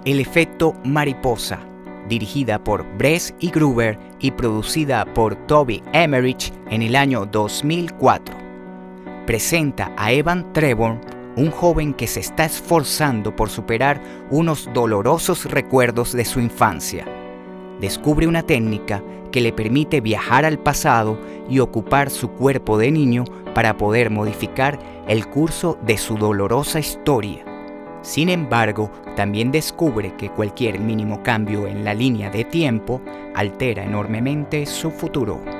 El efecto mariposa, dirigida por Bress y Gruber y producida por Toby Emmerich en el año 2004. Presenta a Evan Treborn, un joven que se está esforzando por superar unos dolorosos recuerdos de su infancia. Descubre una técnica que le permite viajar al pasado y ocupar su cuerpo de niño para poder modificar el curso de su dolorosa historia. Sin embargo, también descubre que cualquier mínimo cambio en la línea de tiempo altera enormemente su futuro.